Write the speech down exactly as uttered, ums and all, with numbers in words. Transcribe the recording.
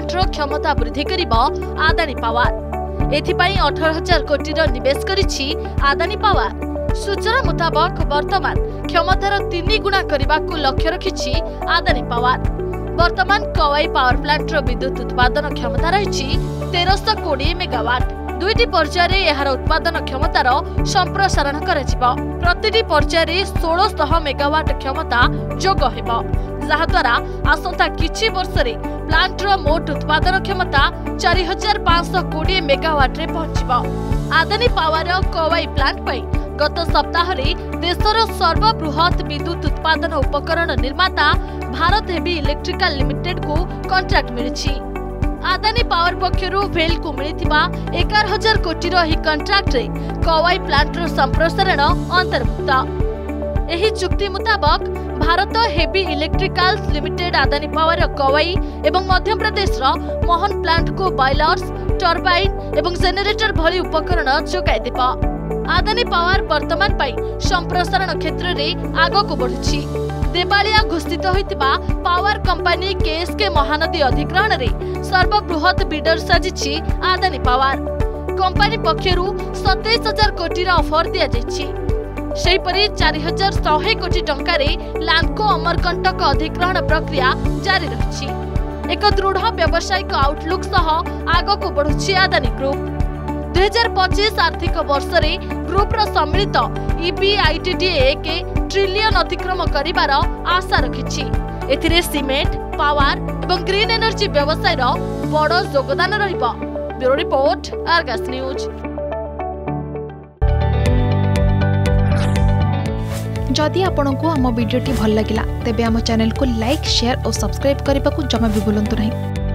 Planter क्षमता वृद्धि करिबो आदानी पावर। एथिपाई अठारह हजार कोटी निवेश करिछि आदानी पावर। सूचना मुताबक वर्तमान क्षमतार तीन गुणा करने लक्ष्य रखिछि आदानी पावर। वर्तमान कवाई पावर प्लांटर विद्युत उत्पादन क्षमता रही तेरश कोड़े मेगावाट। दुईटी पर्यायर यार उत्पादन क्षमतार संप्रसारण करा प्रति पर्यायर षोलशह मेगावाट क्षमता जोग हेबो, जहाद्वारा आसंता किछि वर्षरे प्लांटर मोट उत्पादन क्षमता चार हजार पांच कोड़े मेगावाट रे पहुंचबो। आदानी पावर कवाई प्लांट पई गत सप्ताह देशर सर्वबृहत विद्युत उत्पादन उपकरण निर्माता भारत हेवी इलेक्ट्रिकल लिमिटेड को कॉन्ट्रैक्ट मिली। आदानी पावर पक्षरु भेल को मिलिथिबा एगार हजार कोटी रो ही कॉन्ट्रैक्ट रे कवाई प्लांटर संप्रसारण अंतर्भुक्त। एही चुक्ति मुताबक Bharat heavy electrical limited Adani power Kawai एवं मध्य प्रदेश रो मोहन प्लांट को बॉयलर्स, टर्बाइन एवं जेनरेटर भली उपकरण जोगाई देबा। आदानी पावर वर्तमान पाई संप्रसारण क्षेत्र में आगक बढ़ुछि। देवालिया घोषित होइतिबा पावर कंपनी केएसके महानदी अधिग्रहण रे सर्वबृहत बिडर साजिछि आदानी पावर। कंपनी पक्षरु सत्ताईस हजार कोटी ऑफर दिया जाइछि। सेहिपरि चार हजार सौ कोटी टंका रे लांको अमरकंटक अधिग्रहण प्रक्रिया जारी रहिछि। एक दृढ़ व्यावसायिक आउटलुक सह आगक बढ़ुछि आदानी ग्रुप। दुई हजार पच्चीस आर्थिक वर्ष में ग्रुप रो सम्मिलित ईबीआईटीडीए के ट्रिलियन अतिक्रम करिबार आशा रखिछि। एथिरे सीमेंट, पावर एवं ग्रीन एनर्जी व्यवसाय रो बड़ योगदान रहिबो। Bureau report, Argus news. जदि आपंक आम भिडी भल लगा तेब आम चैनल को लाइक, शेयर और सब्सक्राइब करने को जमा भी भूलु नहीं।